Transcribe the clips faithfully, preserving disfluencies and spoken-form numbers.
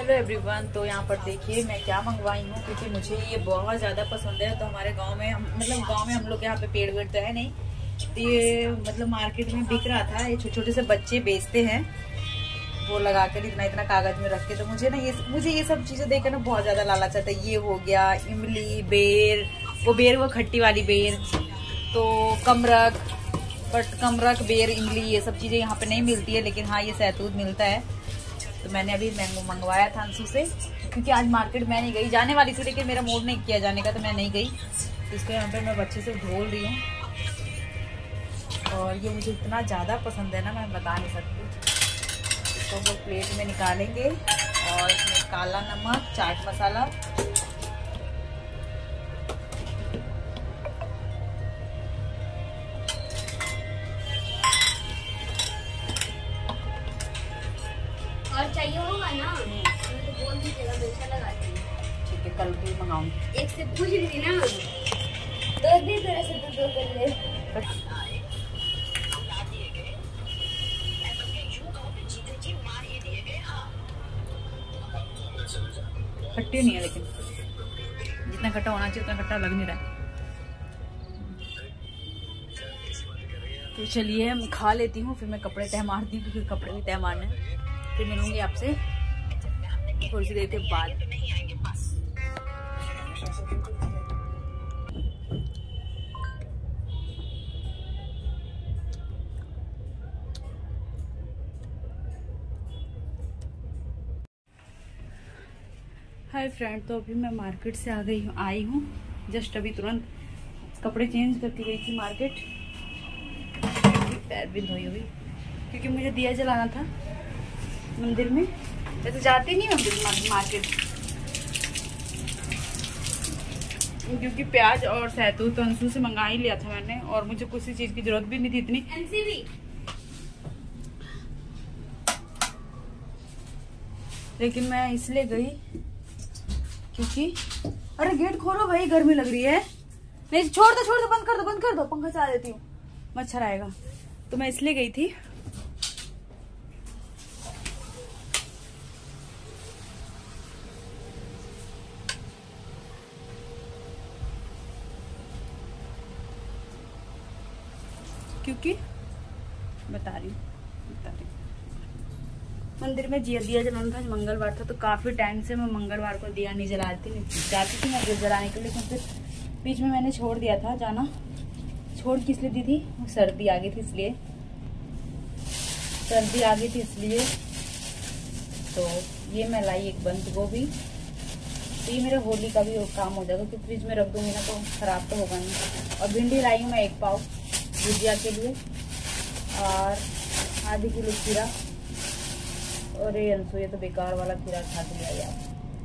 Hello everyone. तो यहाँ पर देखिए मैं क्या मंगवाई हूँ, क्योंकि मुझे ये बहुत ज़्यादा पसंद है। तो हमारे गांव में हम मतलब गांव में हम लोग के यहाँ पे पेड़ वेड़ तो है नहीं, तो ये मतलब मार्केट में बिक रहा था। ये छोटे छोटे से बच्चे बेचते हैं, वो लगा कर इतना इतना कागज में रख के। तो मुझे ना ये मुझे ये सब चीज़ें देख कर ना बहुत ज़्यादा लालच आता है। ये हो गया इमली, बेर, वो बेर वो खट्टी वाली बेर, तो कमरक, बट कमरक, बेर, इमली ये सब चीज़ें यहाँ पे नहीं मिलती है, लेकिन हाँ ये सहतूत मिलता है। तो मैंने अभी मैंगो मंगवाया था अंशु से, क्योंकि आज मार्केट मैं नहीं गई, जाने वाली थी लेकिन मेरा मूड नहीं किया जाने का, तो मैं नहीं गई। तो इसको यहाँ पे मैं बच्चे से धोल रही हूँ, और ये मुझे इतना ज़्यादा पसंद है ना, मैं बता नहीं सकती। इसको वो प्लेट में निकालेंगे, और इसमें काला नमक, चाट मसाला, और चाहिए होगा ना तो बोल दीजिएगा, मिर्चा लगाती हूँ। ठीक है, कल भी मंगाऊंगी। एक से पूछ रही थी ना, दो भी तरह से तो दो कर ले। खट्टी नहीं है, लेकिन जितना खट्टा होना चाहिए उतना खट्टा लग नहीं रहा है। तो चलिए हम खा लेती हूँ, फिर मैं कपड़े तय मारती हूँ, क्योंकि कपड़े भी तय मारने हैं। फिर मिलूंगी आपसे थोड़ी सी देर के बाद। हाय फ्रेंड, तो अभी मैं मार्केट से आ गई हूँ आई हूँ जस्ट अभी तुरंत कपड़े चेंज करके गई थी मार्केट। पैर भी धोई हुई, क्योंकि मुझे दिया जलाना था मंदिर में। वैसे जाती नहीं मंदिर मार्केट, क्योंकि प्याज और सहतूत तो अंशु से मंगा ही लिया था मैंने, और मुझे किसी चीज की जरूरत भी नहीं थी इतनी। लेकिन मैं इसलिए गई क्योंकि, अरे गेट खोलो भाई, गर्मी लग रही है। नहीं छोड़ दो छोड़ दो, बंद कर दो बंद कर दो, पंखा चला देती हूँ, मच्छर आएगा। तो मैं इसलिए गई थी क्योंकि बता रही हूँ बता रही हूँ मंदिर में जिया दिया जलाना था, मंगलवार था, तो काफी टाइम से मैं मंगलवार को दिया नहीं जलाती नहीं जाती थी मैं दिया जलाने के लिए, लेकिन फिर बीच में मैंने छोड़ दिया था जाना। छोड़ किस लिए दी थी, सर्दी आ गई थी इसलिए, सर्दी आ गई थी इसलिए। तो ये मैं लाई एक बंद गोभी, तो ये मेरे होली का भी काम हो जाएगा, क्योंकि फ्रिज में रख दूंगी ना तो खराब तो होगा नहीं। और भिंडी लाई हूँ मैं एक पाव भुजिया के लिए, और आधी किलो खीरा। और ये अंशु ये तो बेकार वाला खीरा खा के लिया यार।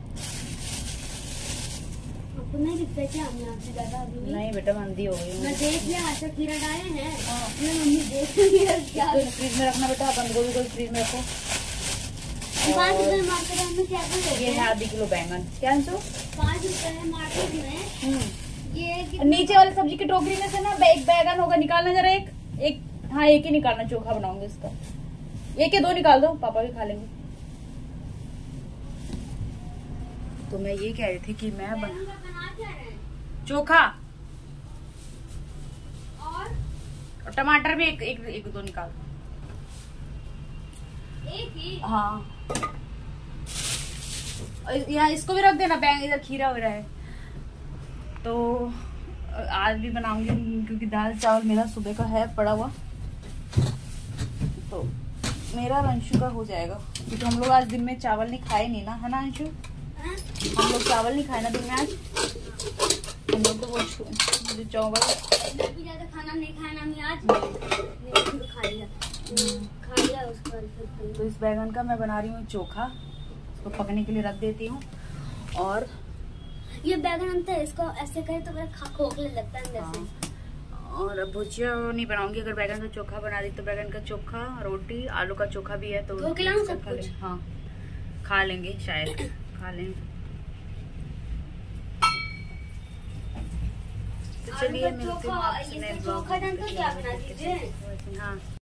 आपको नहीं दिखता क्या हमने आपसे ज्यादा अभी भी? नहीं बेटा, मंदी हो गई। मैं देख लिया, अच्छा खीरा डाले हैं। हाँ मम्मी देख लिया क्या। तो फ्रिज में रखना बेटा, बंद गोभी को फ्रिज में रखो। पाँच रुपए मार्केट में क्या बोलते ये है आधी किलो बैंगन। क्या अंशु? पाँच रुपए मार्केट में। ये नीचे वाली सब्जी की टोकरी में से ना एक बैगन होगा, निकालना जरा। एक एक हाँ एक ही निकालना, चोखा बनाऊंगी इसका। एक या दो निकाल दो, पापा भी खा लेंगे। तो मैं ये कह रही थी कि मैं बना चोखा, और, और टमाटर भी एक एक, एक दो निकाल दो। एक ही? हाँ, यहाँ इसको भी रख देना, बैंग इधर खीरा हो रहा है। तो आज भी बनाऊंगी, क्योंकि दाल चावल मेरा सुबह का है पड़ा हुआ, तो मेरा अंशु का हो जाएगा, क्योंकि हम लोग आज दिन में चावल नहीं खाए नहीं ना, है ना अंशु? हम लोग चावल नहीं खाए ना दिन में आज, हम लोग तो वो चावल ज्यादा खाना नहीं खाना मैं आज खा लिया खा लिया उसका। तो इस बैगन का मैं बना रही हूँ चोखा, इसको पकने के लिए रख देती हूँ। और ये बैगन अंतर इसको ऐसे करे तो मेरा खोखले लगता है अंदर से। और भुजिया नहीं बनाऊंगी, अगर बैगन का चोखा बना दी तो बैगन का चोखा, रोटी, आलू का चोखा भी है तो सब कुछ हाँ खा लेंगे, शायद खा लेंगे। तो चलिए मिलते हैं। चोखा क्या बना दीजिए। हाँ।